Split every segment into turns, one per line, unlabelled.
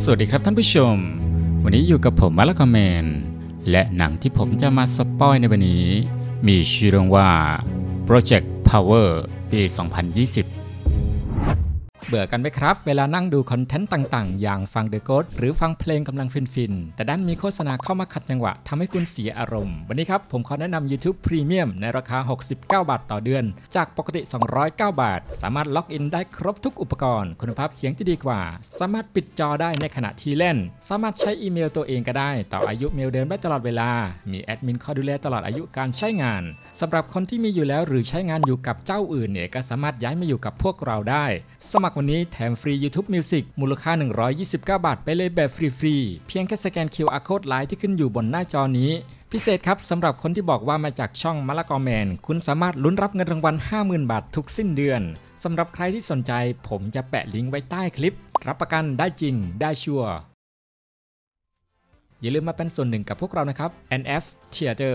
สวัสดีครับท่านผู้ชมวันนี้อยู่กับผมมาละคอมเมนและหนังที่ผมจะมาสปอยในวันนี้มีชื่อเรื่องว่า Project Power ปี 2020เบื่อกันไหมครับเวลานั่งดูคอนเทนต์ต่างๆอย่างฟัง The Ghost หรือฟังเพลงกำลังฟินๆแต่ด้านมีโฆษณาเข้ามาขัดจังหวะทำให้คุณเสียอารมณ์วันนี้ครับผมขอแนะนำ YouTube Premium ในราคา69 บาทต่อเดือนจากปกติ209 บาทสามารถล็อกอินได้ครบทุกอุปกรณ์คุณภาพเสียงที่ดีกว่าสามารถปิดจอได้ในขณะที่เล่นสามารถใช้อีเมลตัวเองก็ได้ต่ออายุเมลเดิมได้ตลอดเวลามีแอดมินคอยดูแลตลอดอายุการใช้งานสำหรับคนที่มีอยู่แล้วหรือใช้งานอยู่กับเจ้าอื่นเนี่ยก็สามารถย้ายมาอยู่กับพวกเราได้สมัครวันนี้แถมฟรี YouTube Music มูลค่า129 บาทไปเลยแบบฟรีๆเพียงแค่สแกน QR Code ไลน์ที่ขึ้นอยู่บนหน้าจอนี้พิเศษครับสำหรับคนที่บอกว่ามาจากช่องมะละกอแมนคุณสามารถลุ้นรับเงินรางวัล 50,000 บาททุกสิ้นเดือนสำหรับใครที่สนใจผมจะแปะลิงก์ไว้ใต้คลิปรับประกันได้จริงได้ชัวร์อย่าลืมมาเป็นส่วนหนึ่งกับพวกเรานะครับ NF Theater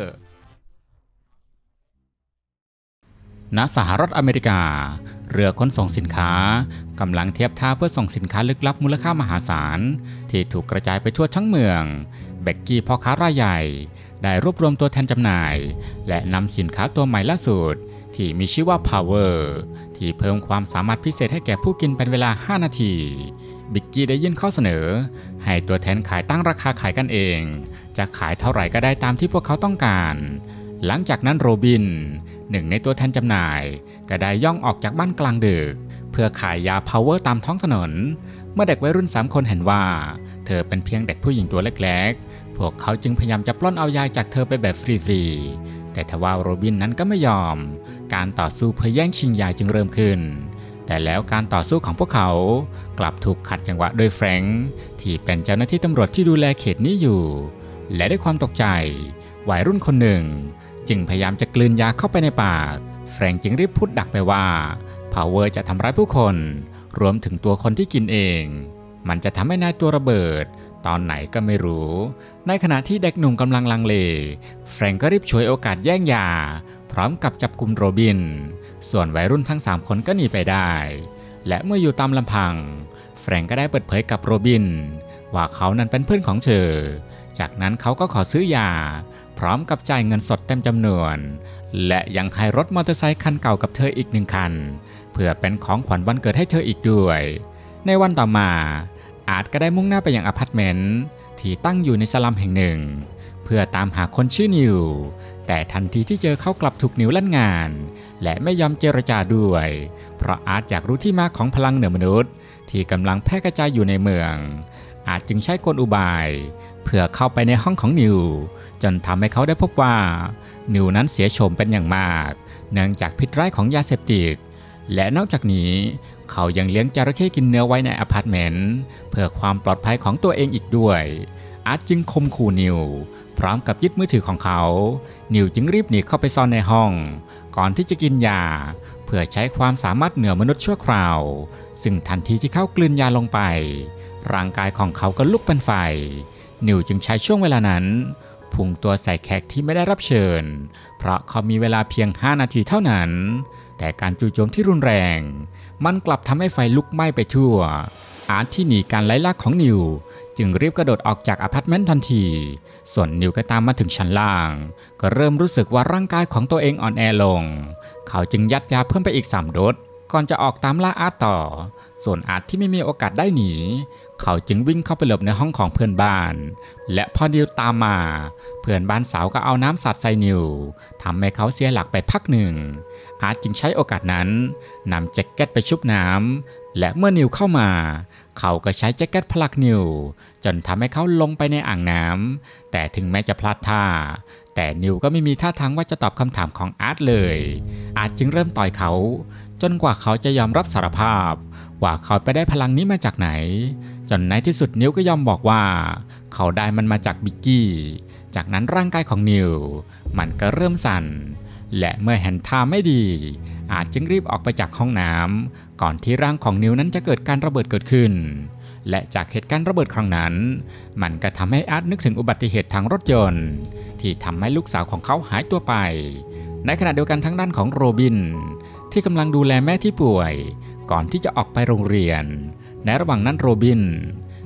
ณ สหรัฐอเมริกาเรือขนส่งสินค้ากำลังเทียบท่าเพื่อส่งสินค้าลึกลับมูลค่ามหาศาลที่ถูกกระจายไปทั่วทั้งเมืองเบกกี้พ่อค้ารายใหญ่ได้รวบรวมตัวแทนจำหน่ายและนำสินค้าตัวใหม่ล่าสุดที่มีชื่อว่า Power ที่เพิ่มความสามารถพิเศษให้แก่ผู้กินเป็นเวลา5นาทีบิกกี้ได้ยื่นข้อเสนอให้ตัวแทนขายตั้งราคาขายกันเองจะขายเท่าไหร่ก็ได้ตามที่พวกเขาต้องการหลังจากนั้นโรบินหนึ่งในตัวแทนจำหน่ายก็ได้ย่องออกจากบ้านกลางดึกเพื่อขายยา Power ตามท้องถนนเมื่อเด็กวัยรุ่น3 คนเห็นว่าเธอเป็นเพียงเด็กผู้หญิงตัวเล็กๆพวกเขาจึงพยายามจะปล้นเอายาจากเธอไปแบบฟรีๆแต่ทว่าโรบินนั้นก็ไม่ยอมการต่อสู้เพื่อแย่งชิงยาจึงเริ่มขึ้นแต่แล้วการต่อสู้ของพวกเขากลับถูกขัดจังหวะโดยแฟรงค์ที่เป็นเจ้าหน้าที่ตำรวจที่ดูแลเขตนี้อยู่และด้วยความตกใจวัยรุ่นคนหนึ่งจึงพยายามจะกลืนยาเข้าไปในปากแฟรงค์จึงรีบพูดดักไปว่า Power จะทำร้ายผู้คนรวมถึงตัวคนที่กินเองมันจะทำให้นายตัวระเบิดตอนไหนก็ไม่รู้ในขณะที่เด็กหนุ่มกำลังลังเลแฟรงค์ก็รีบฉวยโอกาสแย่งยาพร้อมกับจับกุมโรบินส่วนวัยรุ่นทั้ง3 คนก็หนีไปได้และเมื่ออยู่ตามลำพังแฟรงค์ก็ได้เปิดเผยกับโรบินว่าเขานั้นเป็นเพื่อนของเธอจากนั้นเขาก็ขอซื้อยาพร้อมกับจ่ายเงินสดเต็มจำนวนและยังให้รถมอเตอร์ไซค์คันเก่ากับเธออีก1 คันเพื่อเป็นของขวัญวันเกิดให้เธออีกด้วยในวันต่อมาอาร์ตก็ได้มุ่งหน้าไปยังอพาร์ตเมนต์ที่ตั้งอยู่ในสลัมแห่งหนึ่งเพื่อตามหาคนชื่อนิวแต่ทันทีที่เจอเขากลับถูกนิวเล่นงานและไม่ยอมเจรจาด้วยเพราะอาร์ตอยากรู้ที่มาของพลังเหนือมนุษย์ที่กำลังแพร่กระจายอยู่ในเมืองอาร์ตจึงใช้กลอุบายเพื่อเข้าไปในห้องของนิวจนทำให้เขาได้พบว่านิวนั้นเสียโฉมเป็นอย่างมากเนื่องจากพิษร้ายของยาเสพติดและนอกจากนี้เขายังเลี้ยงจระเข้กินเนื้อไว้ในอพาร์ตเมนต์เพื่อความปลอดภัยของตัวเองอีกด้วยอาร์ตจึงข่มขู่นิวพร้อมกับยึดมือถือของเขานิวจึงรีบหนีเข้าไปซ่อนในห้องก่อนที่จะกินยาเพื่อใช้ความสามารถเหนือมนุษย์ชั่วคราวซึ่งทันทีที่เขากลืนยาลงไปร่างกายของเขาก็ลุกเป็นไฟนิวจึงใช้ช่วงเวลานั้นพุ่งตัวใส่แขกที่ไม่ได้รับเชิญเพราะเขามีเวลาเพียง5 นาทีเท่านั้นแต่การจู่โจมที่รุนแรงมันกลับทำให้ไฟลุกไหม้ไปทั่วอาร์ตที่หนีการไล่ล่าของนิวจึงรีบกระโดดออกจากอพาร์ตเมนต์ทันทีส่วนนิวก็ตามมาถึงชั้นล่างก็เริ่มรู้สึกว่าร่างกายของตัวเองอ่อนแอลงเขาจึงยัดยาเพิ่มไปอีก3 โดสก่อนจะออกตามล่าอาร์ตต่อส่วนอาร์ตที่ไม่มีโอกาสได้หนีเขาจึงวิ่งเข้าไปหลบในห้องของเพื่อนบ้านและพอนิวตามมาเพื่อนบ้านสาวก็เอาน้ำสาดใส่นิวทำให้เขาเสียหลักไปพักหนึ่งอาร์ตจึงใช้โอกาสนั้นนำแจ็คเก็ตไปชุบน้ำและเมื่อนิวเข้ามาเขาก็ใช้แจ็คเก็ตผลักนิวจนทำให้เขาลงไปในอ่างน้ำแต่ถึงแม้จะพลาดท่าแต่นิวก็ไม่มีท่าทางว่าจะตอบคำถามของอาร์ตเลยอาร์ตจึงเริ่มต่อยเขาจนกว่าเขาจะยอมรับสารภาพว่าเขาไปได้พลังนี้มาจากไหนจนในที่สุดนิวก็ยอมบอกว่าเขาได้มันมาจากบิกกี้จากนั้นร่างกายของนิวมันก็เริ่มสั่นและเมื่อเห็นท่าไม่ดีอาจจึงรีบออกไปจากห้องน้ำก่อนที่ร่างของนิวนั้นจะเกิดการระเบิดเกิดขึ้นและจากเหตุการณ์ระเบิดครั้งนั้นมันก็ทำให้อาร์ตนึกถึงอุบัติเหตุทางรถยนต์ที่ทำให้ลูกสาวของเขาหายตัวไปในขณะเดียวกันทางด้านของโรบินที่กำลังดูแลแม่ที่ป่วยก่อนที่จะออกไปโรงเรียนในระหว่างนั้นโรบิน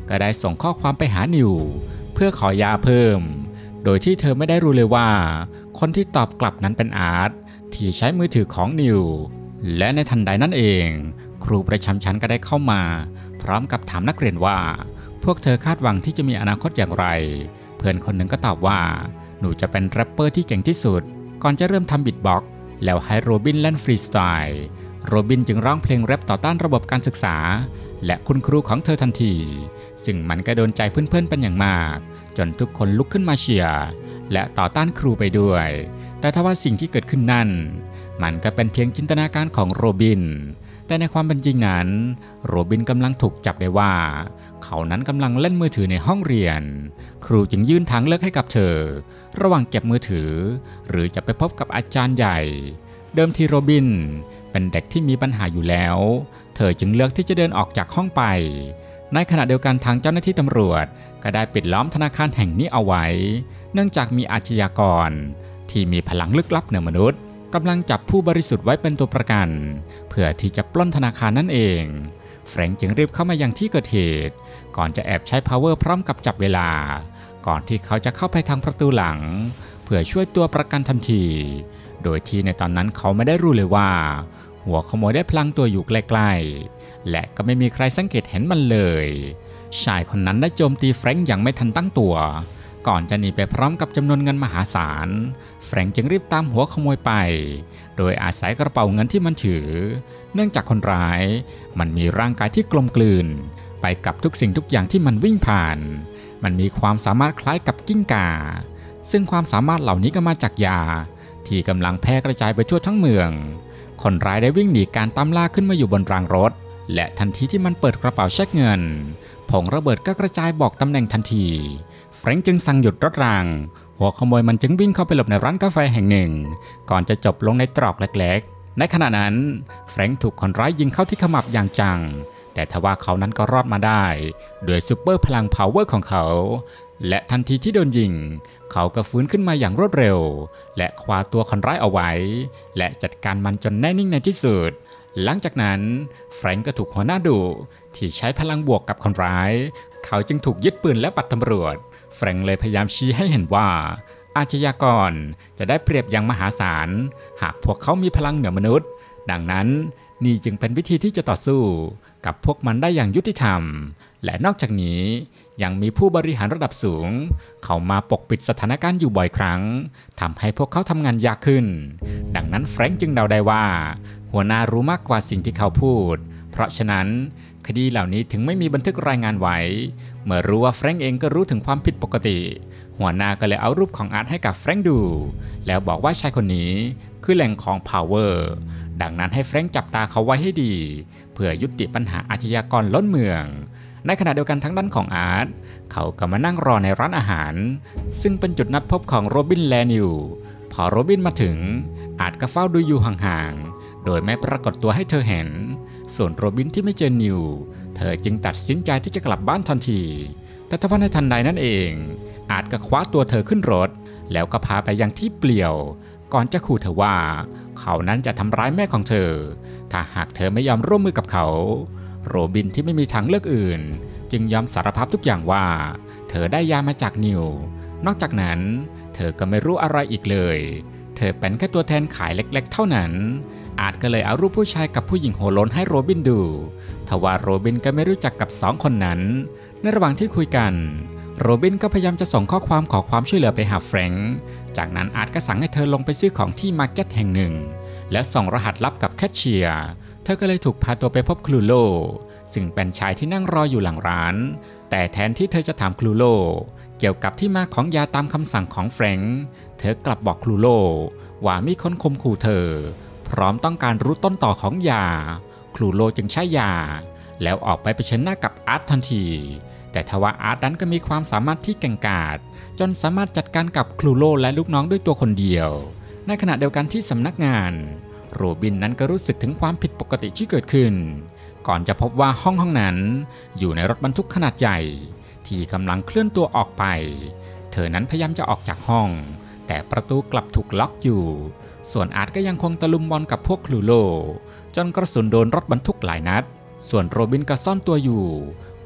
ก็ได้ส่งข้อความไปหานิวเพื่อขอยาเพิ่มโดยที่เธอไม่ได้รู้เลยว่าคนที่ตอบกลับนั้นเป็นอาร์ตที่ใช้มือถือของนิวและในทันใดนั่นเองครูประจำชั้นก็ได้เข้ามาพร้อมกับถามนักเรียนว่าพวกเธอคาดหวังที่จะมีอนาคตอย่างไรเพื่อนคนหนึ่งก็ตอบว่าหนูจะเป็นแรปเปอร์ที่เก่งที่สุดก่อนจะเริ่มทำบิทบ็อกซ์แล้วให้โรบินเล่นฟรีสไตล์โรบินจึงร้องเพลงแรปต่อต้านระบบการศึกษาและคุณครูของเธอทันทีซึ่งมันก็โดนใจเพื่อนๆเป็นอย่างมากจนทุกคนลุกขึ้นมาเชียร์และต่อต้านครูไปด้วยแต่ทว่าสิ่งที่เกิดขึ้นนั่นมันก็เป็นเพียงจินตนาการของโรบินแต่ในความเป็นจริงนั้นโรบินกำลังถูกจับได้ว่าเขานั้นกำลังเล่นมือถือในห้องเรียนครูจึงยื่นทางเลือกให้กับเธอระหว่างเก็บมือถือหรือจะไปพบกับอาจารย์ใหญ่เดิมทีโรบินเป็นเด็กที่มีปัญหาอยู่แล้วเธอจึงเลือกที่จะเดินออกจากห้องไปในขณะเดียวกันทางเจ้าหน้าที่ตำรวจก็ได้ปิดล้อมธนาคารแห่งนี้เอาไว้เนื่องจากมีอาชญากรที่มีพลังลึกลับเหนือมนุษย์กำลังจับผู้บริสุทธิ์ไว้เป็นตัวประกันเพื่อที่จะปล้นธนาคารนั่นเองแฟรงค์จึงรีบเข้ามายังที่เกิดเหตุก่อนจะแอบใช้ power พร้อมกับจับเวลาก่อนที่เขาจะเข้าไปทางประตูหลังเพื่อช่วยตัวประกันทันทีโดยที่ในตอนนั้นเขาไม่ได้รู้เลยว่าหัวขโมยได้พลังตัวอยู่ใกล้ๆและก็ไม่มีใครสังเกตเห็นมันเลยชายคนนั้นได้โจมตีแฟรงค์อย่างไม่ทันตั้งตัวก่อนจะหนีไปพร้อมกับจำนวนเงินมหาศาลแฟรงค์จึงรีบตามหัวขโมยไปโดยอาศัยกระเป๋าเงินที่มันถือเนื่องจากคนร้ายมันมีร่างกายที่กลมกลืนไปกับทุกสิ่งทุกอย่างที่มันวิ่งผ่านมันมีความสามารถคล้ายกับกิ้งก่าซึ่งความสามารถเหล่านี้ก็มาจากยาที่กำลังแพร่กระจายไปทั่วทั้งเมืองคนร้ายได้วิ่งหนีการตามล่าขึ้นมาอยู่บนรางรถและทันทีที่มันเปิดกระเป๋าเช็คเงินผงระเบิดก็กระจายบอกตำแหน่งทันทีแฟรงค์จึงสั่งหยุดรถรางหัวขโมยมันจึงวิ่งเข้าไปหลบในร้านกาแฟแห่งหนึ่งก่อนจะจบลงในตรอกเล็กๆในขณะนั้นแฟรงค์ถูกคนร้ายยิงเข้าที่ขมับอย่างจังแต่ทว่าเขานั้นก็รอดมาได้ด้วยซูเปอร์พลังพาวเวอร์ของเขาและทันทีที่โดนยิงเขาก็ฟื้นขึ้นมาอย่างรวดเร็วและคว้าตัวคนร้ายเอาไว้และจัดการมันจนแน่นิ่งในที่สุดหลังจากนั้นแฟรงค์ก็ถูกหัวหน้าดุที่ใช้พลังบวกกับคนร้ายเขาจึงถูกยึดปืนและปัดตำรวจแฟรงค์เลยพยายามชี้ให้เห็นว่าอาชญากรจะได้เปรียบอย่างมหาศาลหากพวกเขามีพลังเหนือมนุษย์ดังนั้นนี่จึงเป็นวิธีที่จะต่อสู้กับพวกมันได้อย่างยุติธรรมและนอกจากนี้ยังมีผู้บริหารระดับสูงเข้ามาปกปิดสถานการณ์อยู่บ่อยครั้งทำให้พวกเขาทำงานยากขึ้นดังนั้นแฟรงค์จึงเดาได้ว่าหัวหน้ารู้มากกว่าสิ่งที่เขาพูดเพราะฉะนั้นคดีเหล่านี้ถึงไม่มีบันทึกรายงานไว้เมื่อรู้ว่าแฟรงค์เองก็รู้ถึงความผิดปกติหัวหน้าก็เลยเอารูปของอาร์ตให้กับแฟรงค์ดูแล้วบอกว่าชายคนนี้คือแหล่งของ power ดังนั้นให้แฟรงค์จับตาเขาไว้ให้ดีเพื่อยุติปัญหาอาชญากรล้นเมืองในขณะเดียวกันทางด้านของอาร์ตเขาก็มานั่งรอในร้านอาหารซึ่งเป็นจุดนัดพบของโรบินและนิวพอโรบินมาถึงอาร์ตก็เฝ้าดูอยู่ห่างๆโดยไม่ปรากฏตัวให้เธอเห็นส่วนโรบินที่ไม่เจอนิวเธอจึงตัดสินใจที่จะกลับบ้านทันทีแต่ทว่าในทันใดนั่นเองอาร์ตก็คว้าตัวเธอขึ้นรถแล้วก็พาไปยังที่เปลี่ยวก่อนจะขู่เธอว่าเขานั้นจะทำร้ายแม่ของเธอถ้าหากเธอไม่ยอมร่วมมือกับเขาโรบินที่ไม่มีทางเลือกอื่นจึงยอมสารภาพทุกอย่างว่าเธอได้ยามาจากนิวนอกจากนั้นเธอก็ไม่รู้อะไรอีกเลยเธอเป็นแค่ตัวแทนขายเล็กๆเท่านั้นอาร์ตก็เลยเอารูปผู้ชายกับผู้หญิงโหร้นให้โรบินดูทว่าโรบินก็ไม่รู้จักกับสองคนนั้นในระหว่างที่คุยกันโรบินก็พยายามจะส่งข้อความขอความช่วยเหลือไปหาแฟรงค์จากนั้นอาร์ตก็สั่งให้เธอลงไปซื้อของที่มาร์เก็ตแห่งหนึ่งและส่งรหัสลับกับแคชเชียร์เธอก็เลยถูกพาตัวไปพบคลูโลซึ่งเป็นชายที่นั่งรออยู่หลังร้านแต่แทนที่เธอจะถามคลูโลเกี่ยวกับที่มาของยาตามคำสั่งของแฟรงค์เธอกลับบอกคลูโลว่ามีคนข่มขู่เธอพร้อมต้องการรู้ต้นต่อของยาคลูโลจึงใช้ยาแล้วออกไปเผชิญหน้ากับอาร์ตทันทีแต่ทว่าอาร์ตนั้นก็มีความสามารถที่เก่งกาจจนสามารถจัดการกับคลูโลและลูกน้องด้วยตัวคนเดียวในขณะเดียวกันที่สำนักงานโรบินนั้นก็รู้สึกถึงความผิดปกติที่เกิดขึ้นก่อนจะพบว่าห้องนั้นอยู่ในรถบรรทุกขนาดใหญ่ที่กำลังเคลื่อนตัวออกไปเธอนั้นพยายามจะออกจากห้องแต่ประตูกลับถูกล็อกอยู่ส่วนอาร์ตก็ยังคงตะลุมบอลกับพวกคลูโลจนกระสุนโดนรถบรรทุกหลายนัดส่วนโรบินก็ซ่อนตัวอยู่เ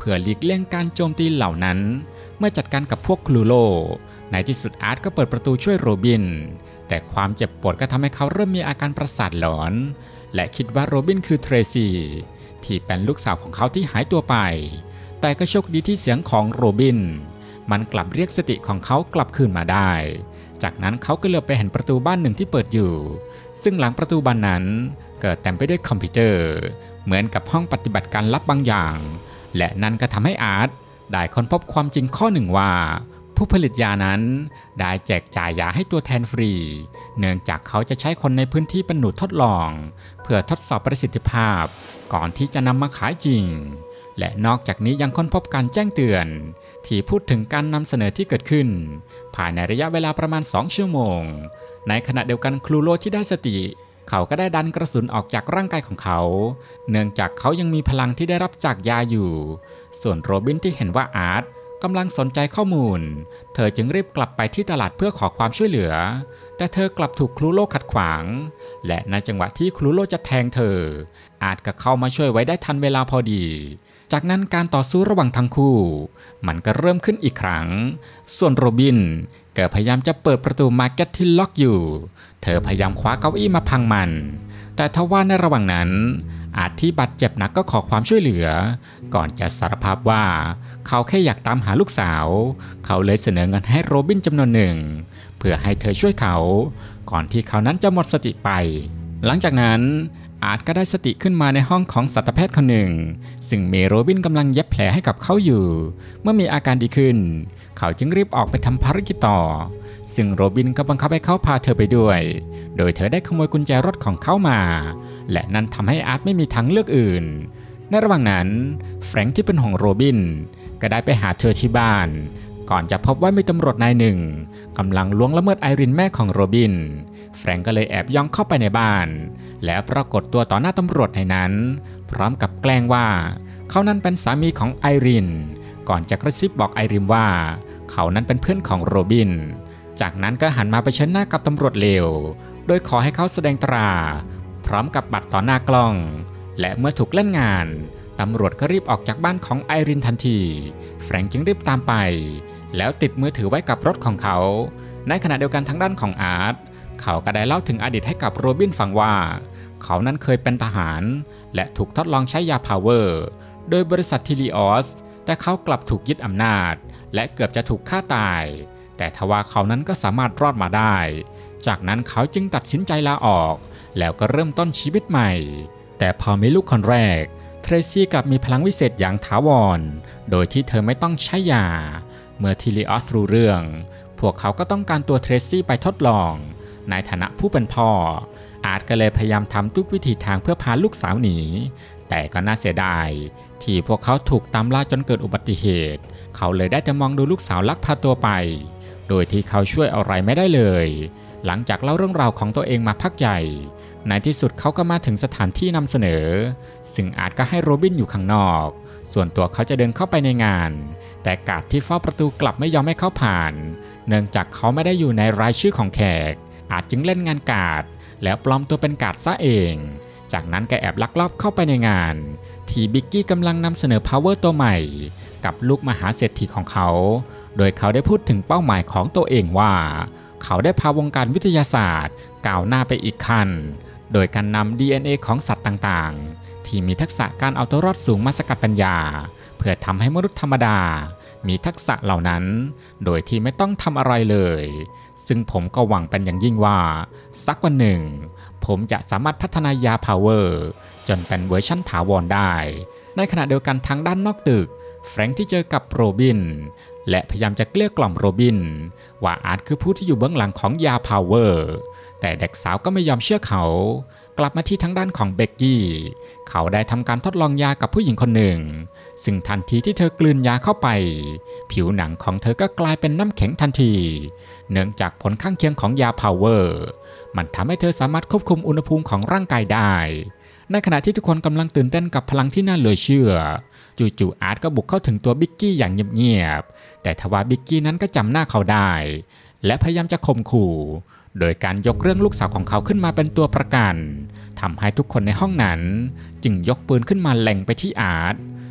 พื่อหลีกเลี่ยงการโจมตีเหล่านั้นเมื่อจัดการกับพวกคลูโลในที่สุดอาร์ตก็เปิดประตูช่วยโรบินแต่ความเจ็บปวดก็ทำให้เขาเริ่มมีอาการประสาทหลอนและคิดว่าโรบินคือเทรซี่ที่เป็นลูกสาวของเขาที่หายตัวไปแต่ก็โชคดีที่เสียงของโรบินมันกลับเรียกสติของเขากลับคืนมาได้จากนั้นเขาก็เหลือบไปเห็นประตูบ้านหนึ่งที่เปิดอยู่ซึ่งหลังประตูบานนั้นเกิดเต็มไปด้วยคอมพิวเตอร์เหมือนกับห้องปฏิบัติการลับบางอย่างและนั่นก็ทำให้อาร์ตได้ค้นพบความจริงข้อหนึ่งว่าผู้ผลิตยานั้นได้แจกจ่ายยาให้ตัวแทนฟรีเนื่องจากเขาจะใช้คนในพื้นที่เป็นหนูทดลองเพื่อทดสอบประสิทธิภาพก่อนที่จะนำมาขายจริงและนอกจากนี้ยังค้นพบการแจ้งเตือนที่พูดถึงการนำเสนอที่เกิดขึ้นภายในระยะเวลาประมาณ2 ชั่วโมงในขณะเดียวกันคลูโลที่ได้สติเขาก็ได้ดันกระสุนออกจากร่างกายของเขาเนื่องจากเขายังมีพลังที่ได้รับจากยาอยู่ส่วนโรบินที่เห็นว่าอาร์ตกำลังสนใจข้อมูลเธอจึงรีบกลับไปที่ตลาดเพื่อขอความช่วยเหลือแต่เธอกลับถูกคลูโลขัดขวางและในจังหวะที่คลูโลจะแทงเธออาร์ตก็เข้ามาช่วยไว้ได้ทันเวลาพอดีจากนั้นการต่อสู้ระหว่างทั้งคู่มันก็เริ่มขึ้นอีกครั้งส่วนโรบินก็พยายามจะเปิดประตูมาร์เก็ตที่ล็อกอยู่เธอพยายามคว้าเก้าอี้มาพังมันแต่ทว่าในระหว่างนั้นอาร์ตที่บาดเจ็บหนักก็ขอความช่วยเหลือก่อนจะสารภาพว่าเขาแค่อยากตามหาลูกสาวเขาเลยเสนอเงินให้โรบินจำนวนหนึ่งเพื่อให้เธอช่วยเขาก่อนที่เขานั้นจะหมดสติไปหลังจากนั้นอาร์ตก็ได้สติขึ้นมาในห้องของสัตวแพทย์คนหนึ่งซึ่งมีโรบินกำลังเย็บแผลให้กับเขาอยู่เมื่อมีอาการดีขึ้นเขาจึงรีบออกไปทำภารกิจต่อซึ่งโรบินก็บังคับให้เขาพาเธอไปด้วยโดยเธอได้ขโมยกุญแจรถของเขามาและนั่นทำให้อาร์ตไม่มีทางเลือกอื่นในระหว่างนั้นแฟรงค์ที่เป็นห่วงโรบินก็ได้ไปหาเธอที่บ้านก่อนจะพบว่ามีตำรวจนายหนึ่งกำลังล่วงละเมิดไอรินแม่ของโรบินแฟรงค์ก็เลยแอบย่องเข้าไปในบ้านแล้วปรากฏตัวต่อหน้าตำรวจในนั้นพร้อมกับแกล้งว่าเขานั้นเป็นสามีของไอรินก่อนจะกระซิบบอกไอรินว่าเขานั้นเป็นเพื่อนของโรบินจากนั้นก็หันมาเผชิญหน้ากับตำรวจเลวโดยขอให้เขาแสดงตราพร้อมกับบัตรต่อหน้ากล้องและเมื่อถูกเล่นงานตำรวจก็รีบออกจากบ้านของไอรินทันทีแฟรงค์จึงรีบตามไปแล้วติดมือถือไว้กับรถของเขาในขณะเดียวกันทางด้านของอาร์ตเขาก็ได้เล่าถึงอดีตให้กับโรบินฟังว่าเขานั้นเคยเป็นทหารและถูกทดลองใช้ยาพาวเวอร์โดยบริษัททิลิออสแต่เขากลับถูกยึดอำนาจและเกือบจะถูกฆ่าตายแต่ทว่าเขานั้นก็สามารถรอดมาได้จากนั้นเขาจึงตัดสินใจลาออกแล้วก็เริ่มต้นชีวิตใหม่แต่พอมีลูกคนแรกเทรซี่กลับมีพลังวิเศษอย่างถาวรโดยที่เธอไม่ต้องใช้ยาเมื่อทิลิออสรู้เรื่องพวกเขาก็ต้องการตัวเทรซี่ไปทดลองในฐานะผู้เป็นพ่ออาร์ตก็เลยพยายามทำทุกวิธีทางเพื่อพาลูกสาวหนีแต่ก็น่าเสียดายที่พวกเขาถูกตามล่าจนเกิดอุบัติเหตุเขาเลยได้แต่มองดูลูกสาวลักพาตัวไปโดยที่เขาช่วยอะไรไม่ได้เลยหลังจากเล่าเรื่องราวของตัวเองมาพักใหญ่ในที่สุดเขาก็มาถึงสถานที่นำเสนอซึ่งอาร์ตก็ให้โรบินอยู่ข้างนอกส่วนตัวเขาจะเดินเข้าไปในงานแต่การ์ดที่เฝ้าประตูกลับไม่ยอมให้เขาผ่านเนื่องจากเขาไม่ได้อยู่ในรายชื่อของแขกอาจจึงเล่นงานการ์ดแล้วปลอมตัวเป็นการ์ดซะเองจากนั้นก็แอบลักลอบเข้าไปในงานที่บิกกี้กำลังนำเสนอ Power ตัวใหม่กับลูกมหาเศรษฐีของเขาโดยเขาได้พูดถึงเป้าหมายของตัวเองว่าเขาได้พาวงการวิทยาศาสตร์ก้าวหน้าไปอีกขั้นโดยการนำ DNA ของสัตว์ต่างๆที่มีทักษะการเอาตัวรอดสูงมาสกัดปัญญาเพื่อทำให้มนุษย์ธรรมดามีทักษะเหล่านั้นโดยที่ไม่ต้องทำอะไรเลยซึ่งผมก็หวังเป็นอย่างยิ่งว่าสักวันหนึ่งผมจะสามารถพัฒนายาพาวเวอร์จนเป็นเวอร์ชั่นถาวรได้ในขณะเดียวกันทางด้านนอกตึกแฟรงค์ที่เจอกับโรบินและพยายามจะเกลี้ยกล่อมโรบินว่าอาร์ตคือผู้ที่อยู่เบื้องหลังของยาพาวเวอร์แต่เด็กสาวก็ไม่ยอมเชื่อเขากลับมาที่ทางด้านของเบกกี้เขาได้ทำการทดลองยากับผู้หญิงคนหนึ่งซึ่งทันทีที่เธอกลืนยาเข้าไปผิวหนังของเธอก็กลายเป็นน้ำแข็งทันทีเนื่องจากผลข้างเคียงของยาพาวเวอร์มันทำให้เธอสามารถควบคุมอุณหภูมิของร่างกายได้ในขณะที่ทุกคนกำลังตื่นเต้นกับพลังที่น่าเหลือเชื่อจู่ๆอาร์ตก็บุกเข้าถึงตัวบิกกี้อย่างเงียบๆแต่ทว่าบิกกี้นั้นก็จำหน้าเขาได้และพยายามจะข่มขู่โดยการยกเรื่องลูกสาวของเขาขึ้นมาเป็นตัวประกันทำให้ทุกคนในห้องนั้นจึงยกปืนขึ้นมาเล็งไปที่อาร์ต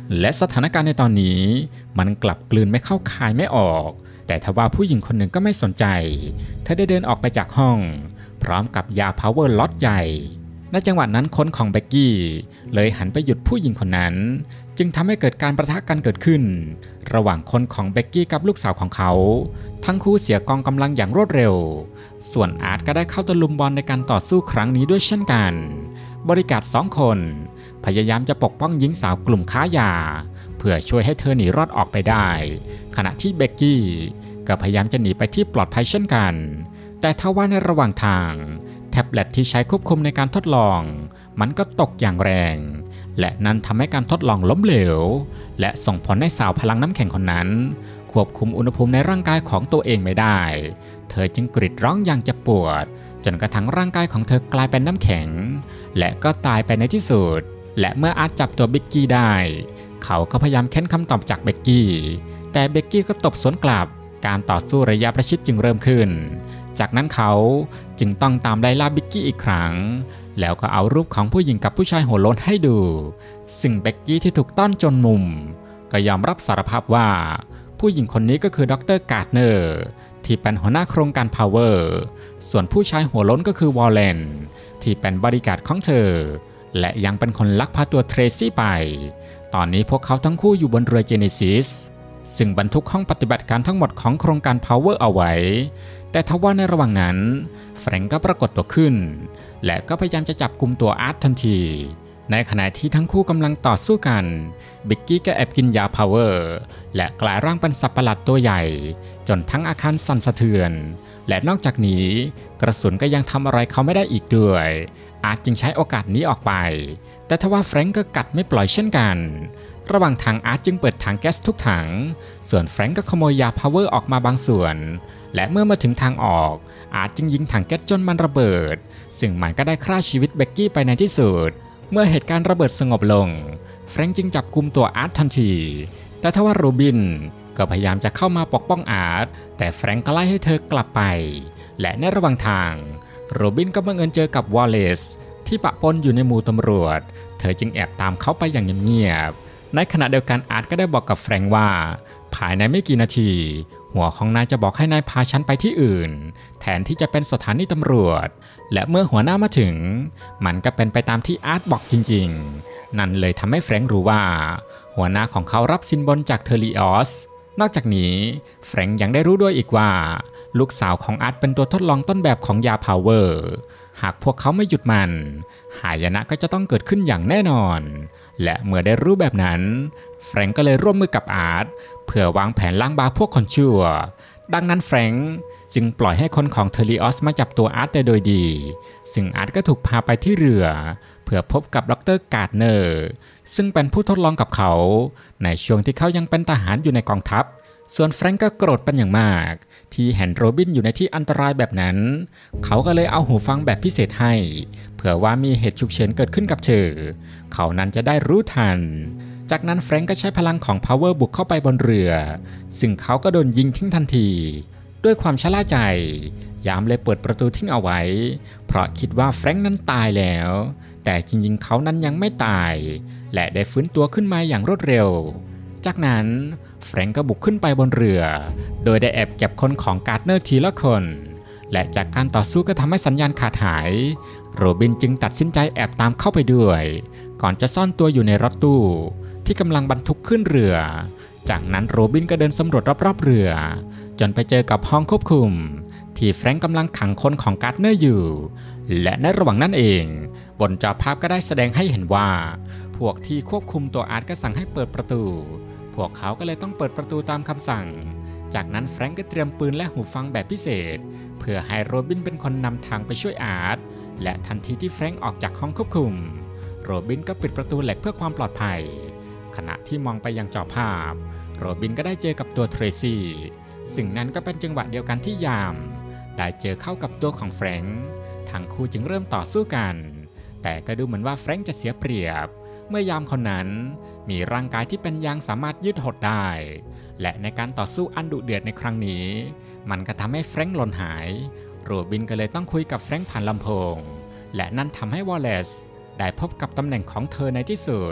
และสถานการณ์ในตอนนี้มันกลับกลืนไม่เข้าคายไม่ออกแต่ทว่าผู้หญิงคนหนึ่งก็ไม่สนใจเธอได้เดินออกไปจากห้องพร้อมกับยาพาวเวอร์ล็อตใหญ่ในจังหวะนั้นคนของเบกกี้เลยหันไปหยุดผู้หญิงคนนั้นจึงทำให้เกิดการประทะกันเกิดขึ้นระหว่างคนของเบกกี้กับลูกสาวของเขาทั้งคู่เสียกองกำลังอย่างรวดเร็วส่วนอาร์ตก็ได้เข้าตะลุมบอลในการต่อสู้ครั้งนี้ด้วยเช่นกันบริการ2 คนพยายามจะปกป้องหญิงสาวกลุ่มค้ายาเพื่อช่วยให้เธอหนีรอดออกไปได้ขณะที่เบกกี้ก็พยายามจะหนีไปที่ปลอดภัยเช่นกันแต่ทว่าในระหว่างทางแท็บเล็ตที่ใช้ควบคุมในการทดลองมันก็ตกอย่างแรงและนั้นทำให้การทดลองล้มเหลวและส่งผลให้สาวพลังน้ำแข็งคนนั้นควบคุมอุณหภูมิในร่างกายของตัวเองไม่ได้เธอจึงกรีดร้องอย่างเจ็บปวดจนกระทั่งร่างกายของเธอกลายเป็นน้ำแข็งและก็ตายไปในที่สุดและเมื่ออาร์ตจับตัวเบกกี้ได้เขาก็พยายามเค้นคำตอบจากเบกกี้แต่เบกกี้ก็ตบสวนกลับการต่อสู้ระยะประชิดจึงเริ่มขึ้นจากนั้นเขาจึงต้องตามไล่ล่าเบกกี้อีกครั้งแล้วก็เอารูปของผู้หญิงกับผู้ชายหัวโล้นให้ดูซึ่งเบกกี้ที่ถูกต้อนจนมุมก็ยอมรับสารภาพว่าผู้หญิงคนนี้ก็คือดร.การ์ดเนอร์ที่เป็นหัวหน้าโครงการพาวเวอร์ส่วนผู้ชายหัวโล้นก็คือวอลเลนที่เป็นบริการของเธอและยังเป็นคนลักพาตัวเทรซี่ไปตอนนี้พวกเขาทั้งคู่อยู่บนเรือเจเนซิสซึ่งบรรทุกห้องปฏิบัติการทั้งหมดของโครงการพาวเวอร์เอาไว้แต่ทว่าในระหว่างนั้นแฟรงก์ก็ปรากฏตัวขึ้นและก็พยายามจะจับกุมตัวอาร์ตทันทีในขณะที่ทั้งคู่กำลังต่อสู้กันบิกกี้ก็แอบกินยาพาวเวอร์และกลายร่างเป็นสัตว์ประหลาดตัวใหญ่จนทั้งอาคารสั่นสะเทือนและนอกจากนี้กระสุนก็ยังทำอะไรเขาไม่ได้อีกด้วยอาร์ตจึงใช้โอกาสนี้ออกไปแต่ทว่าแฟรงก์ก็กัดไม่ปล่อยเช่นกันระหว่างทางอาร์ตจึงเปิดถังแก๊สทุกถังส่วนแฟรงก์ก็ขโมยยาพาวเวอร์ออกมาบางส่วนและเมื่อมาถึงทางออกอาร์ตจึงยิงถังแก๊สจนมันระเบิดซึ่งมันก็ได้ฆ่าชีวิตเบกกี้ไปในที่สุดเมื่อเหตุการณ์ระเบิดสงบลงแฟรงก์จึงจับกุมตัวอาร์ตทันทีแต่ทว่าโรบินก็พยายามจะเข้ามาปกป้องอาร์ตแต่แฟรงก์ก็ไล่ให้เธอกลับไปและในระหว่างทางโรบินก็บังเอิญเจอกับวอลเลซที่ปะปนอยู่ในหมู่ตำรวจเธอจึงแอบตามเขาไปอย่างเงียบๆในขณะเดียวกันอาร์ตก็ได้บอกกับแฟรงก์ว่าภายในไม่กี่นาทีหัวของนายจะบอกให้นายพาฉันไปที่อื่นแทนที่จะเป็นสถานีตำรวจและเมื่อหัวหน้ามาถึงมันก็เป็นไปตามที่อาร์ตบอกจริงๆนั่นเลยทำให้แฟรงก์รู้ว่าหัวหน้าของเขารับสินบนจากเทอริออสนอกจากนี้แฟรงก์ยังได้รู้ด้วยอีกว่าลูกสาวของอาร์ตเป็นตัวทดลองต้นแบบของยาพาวเวอร์หากพวกเขาไม่หยุดมันหายนะก็จะต้องเกิดขึ้นอย่างแน่นอนและเมื่อได้รู้แบบนั้นแฟรงก์ก็เลยร่วมมือกับอาร์ตเพื่อวางแผนล้างบางพวกคนชั่วดังนั้นแฟรงก์จึงปล่อยให้คนของเทอริออสมาจับตัวอาร์ตแต่โดยดีซึ่งอาร์ตก็ถูกพาไปที่เรือเพื่อพบกับดร.การ์ดเนอร์ซึ่งเป็นผู้ทดลองกับเขาในช่วงที่เขายังเป็นทหารอยู่ในกองทัพส่วนแฟรงก์ก็โกรธเป็นอย่างมากที่เห็นโรบินอยู่ในที่อันตรายแบบนั้นเขาก็เลยเอาหูฟังแบบพิเศษให้เผื่อว่ามีเหตุฉุกเฉินเกิดขึ้นกับเธอเขานั้นจะได้รู้ทันจากนั้นแฟรงก์ก็ใช้พลังของพาวเวอร์บุกเข้าไปบนเรือซึ่งเขาก็โดนยิงทิ้งทันทีด้วยความชะล่าใจยามเลยเปิดประตูทิ้งเอาไว้เพราะคิดว่าแฟรงก์นั้นตายแล้วแต่จริงๆเขานั้นยังไม่ตายและได้ฟื้นตัวขึ้นมาอย่างรวดเร็วจากนั้นแฟรงก์ก็บุกขึ้นไปบนเรือโดยได้แอบเก็บคนของการ์ดเนอร์ทีละคนและจากการต่อสู้ก็ทำให้สัญญาณขาดหายโรบินจึงตัดสินใจแอบตามเข้าไปด้วยก่อนจะซ่อนตัวอยู่ในรถตู้ที่กำลังบรรทุกขึ้นเรือจากนั้นโรบินก็เดินสำรวจรอบๆเรือจนไปเจอกับห้องควบคุมที่แฟรงก์กำลังขังคนของการ์ดเนอร์อยู่และในระหว่างนั้นเองบนจอภาพก็ได้แสดงให้เห็นว่าพวกที่ควบคุมตัวอาร์ตก็สั่งให้เปิดประตูพวกเขาก็เลยต้องเปิดประตูตามคำสั่งจากนั้นแฟรงก์ก็เตรียมปืนและหูฟังแบบพิเศษเพื่อให้โรบินเป็นคนนำทางไปช่วยอาร์ตและทันทีที่แฟรงก์ออกจากห้องควบคุมโรบินก็ปิดประตูเหล็กเพื่อความปลอดภัยขณะที่มองไปยังจอภาพโรบินก็ได้เจอกับตัวเทรซี่ซึ่งนั้นก็เป็นจังหวะเดียวกันที่ยามได้เจอเข้ากับตัวของแฟรงก์ทั้งคู่จึงเริ่มต่อสู้กันแต่ก็ดูเหมือนว่าแฟรงก์จะเสียเปรียบเมื่อยามคนนั้นมีร่างกายที่เป็นยางสามารถยืดหดได้และในการต่อสู้อันดุเดือดในครั้งนี้มันก็ทำให้แฟรงก์หล่นหายโรบินก็เลยต้องคุยกับแฟรงก์ผ่านลำโพงและนั่นทำให้วอลเลซได้พบกับตำแหน่งของเธอในที่สุด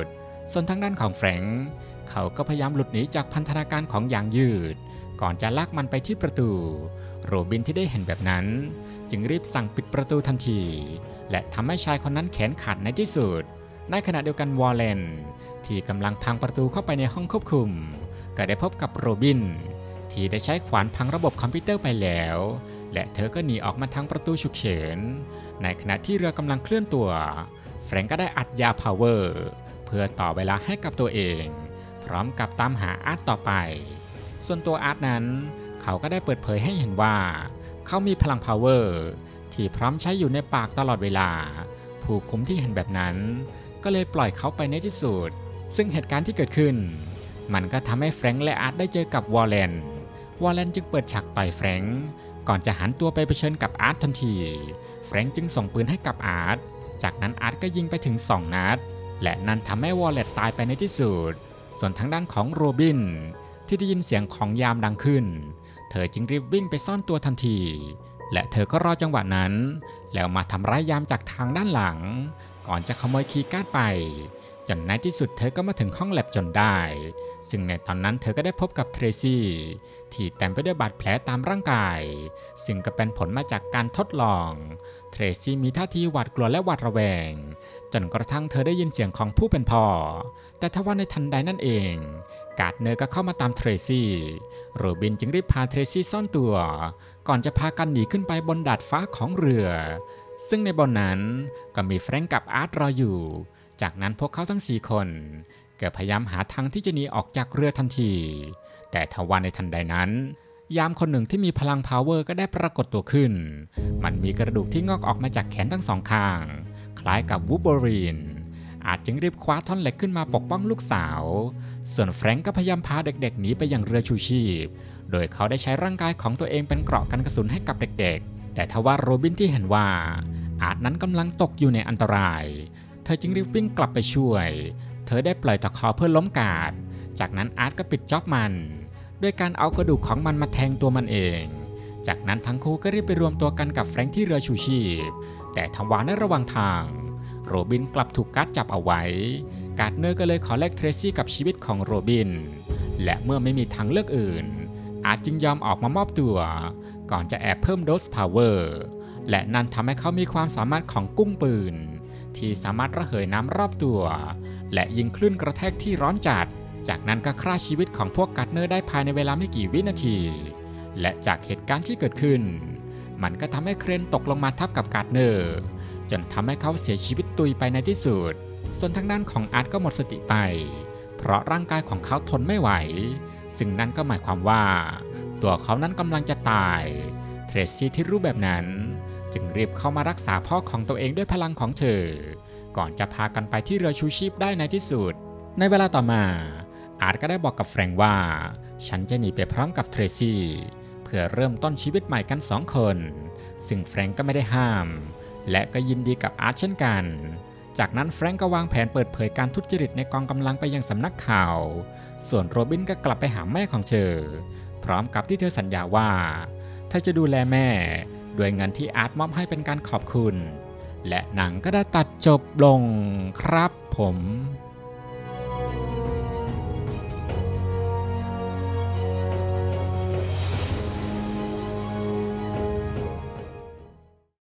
ส่วนทางด้านของแฟรงค์เขาก็พยายามหลุดหนีจากพันธนาการของยางยืดก่อนจะลากมันไปที่ประตูโรบินที่ได้เห็นแบบนั้นจึงรีบสั่งปิดประตูทันทีและทำให้ชายคนนั้นแขนขาดในที่สุดในขณะเดียวกันวอลเลนที่กำลังพังประตูเข้าไปในห้องควบคุมก็ได้พบกับโรบินที่ได้ใช้ขวานพังระบบคอมพิวเตอร์ไปแล้วและเธอก็หนีออกมาทางประตูฉุกเฉินในขณะที่เรือกำลังเคลื่อนตัวแฟรงก์ก็ได้อัดยาพาวเวอร์เพื่อต่อเวลาให้กับตัวเองพร้อมกับตามหาอาร์ตต่อไปส่วนตัวอาร์ตนั้นเขาก็ได้เปิดเผยให้เห็นว่าเขามีพลังพาวเวอร์ที่พร้อมใช้อยู่ในปากตลอดเวลาผู้คุมที่เห็นแบบนั้นก็เลยปล่อยเขาไปในที่สุดซึ่งเหตุการณ์ที่เกิดขึ้นมันก็ทำให้แฟรงก์และอาร์ตได้เจอกับวอลเลนจึงเปิดฉากต่อยแฟรงก์ก่อนจะหันตัวไปเผชิญกับอาร์ตทันทีแฟรงก์จึงส่งปืนให้กับอาร์ตจากนั้นอาร์ตก็ยิงไปถึง2 นัดและนั่นทำให้วอลเลนตายไปในที่สุดส่วนทางด้านของโรบินที่ได้ยินเสียงของยามดังขึ้นเธอจึงรีบวิ่งไปซ่อนตัวทันทีและเธอก็รอจังหวะนั้นแล้วมาทำร้ายยามจากทางด้านหลังก่อนจะขโมยคีย์การ์ดไปจนในที่สุดเธอก็มาถึงห้องแลบจนได้ซึ่งในตอนนั้นเธอก็ได้พบกับเทรซี่ที่เต็มไปด้วยบาดแผลตามร่างกายซึ่งก็เป็นผลมาจากการทดลองเทรซี่มีท่าทีหวาดกลัวและหวาดระแวงจนกระทั่งเธอได้ยินเสียงของผู้เป็นพ่อแต่ทว่าในทันใดนั่นเองการ์ดเนอร์ก็เข้ามาตามเทรซี่โรบินจึงรีบพาเทรซี่ซ่อนตัวก่อนจะพากันหนีขึ้นไปบนดาดฟ้าของเรือซึ่งในบนนั้นก็มีแฟรงก์กับอาร์ตรออยู่จากนั้นพวกเขาทั้ง4 คนก็พยายามหาทางที่จะหนีออกจากเรือทันทีแต่ทว่าในทันใดนั้นยามคนหนึ่งที่มีพลังพาวเวอร์ก็ได้ปรากฏตัวขึ้นมันมีกระดูกที่งอกออกมาจากแขนทั้ง2 ข้างคล้ายกับวูล์ฟเวอรีนอาร์ตจึงรีบคว้าท่อนเหล็กขึ้นมาปกป้องลูกสาวส่วนแฟรงก์ก็พยายามพาเด็กๆหนีไปยังเรือชูชีพโดยเขาได้ใช้ร่างกายของตัวเองเป็นเกราะกันกระสุนให้กับเด็กๆแต่ทว่าโรบินที่เห็นว่าอาร์ตนั้นกำลังตกอยู่ในอันตรายเธอจึงรีบวิ่งกลับไปช่วยเธอได้ปล่อยตะขอเพื่อล้มการ์ดจากนั้นอาร์ตก็ปิดจ็อบมันด้วยการเอากระดูกของมันมาแทงตัวมันเองจากนั้นทั้งคู่ก็รีบไปรวมตัวกันกับแฟรงค์ที่เรือชูชีพแต่ทว่าในระหว่างทางโรบินกลับถูกการ์ดจับเอาไว้การ์ดเนอร์ก็เลยขอแลกเทรซี่กับชีวิตของโรบินและเมื่อไม่มีทางเลือกอื่นอาร์ตจึงยอมออกมามอบตัวก่อนจะแอบเพิ่มโดสพาวเวอร์และนั่นทำให้เขามีความสามารถของกุ้งปืนที่สามารถระเหยน้ำรอบตัวและยิงคลื่นกระแทกที่ร้อนจัดจากนั้นก็ฆ่าชีวิตของพวกการ์ดเนอร์ได้ภายในเวลาไม่กี่วินาทีและจากเหตุการณ์ที่เกิดขึ้นมันก็ทำให้เครนตกลงมาทับกับการ์ดเนอร์จนทำให้เขาเสียชีวิตตุยไปในที่สุดส่วนทางด้านของอาร์ตก็หมดสติไปเพราะร่างกายของเขาทนไม่ไหวซึ่งนั่นก็หมายความว่าตัวเขานั้นกำลังจะตายเทรซี่ที่รู้แบบนั้นจึงรีบเข้ามารักษาพ่อของตัวเองด้วยพลังของเธอก่อนจะพากันไปที่เรือชูชีพได้ในที่สุดในเวลาต่อมาอาร์ตก็ได้บอกกับแฟรงก์ว่าฉันจะหนีไปพร้อมกับเทรซี่เพื่อเริ่มต้นชีวิตใหม่กัน2 คนซึ่งแฟรงก์ก็ไม่ได้ห้ามและก็ยินดีกับอาร์ตเช่นกันจากนั้นแฟรงก์ก็วางแผนเปิดเผยการทุจริตในกองกำลังไปยังสำนักข่าวส่วนโรบินก็กลับไปหาแม่ของเธอพร้อมกับที่เธอสัญญาว่าเธอจะดูแลแม่ด้วยเงินที่อาร์ตมอบให้เป็นการขอบคุณและหนังก็ได้ตัดจบลงครับผม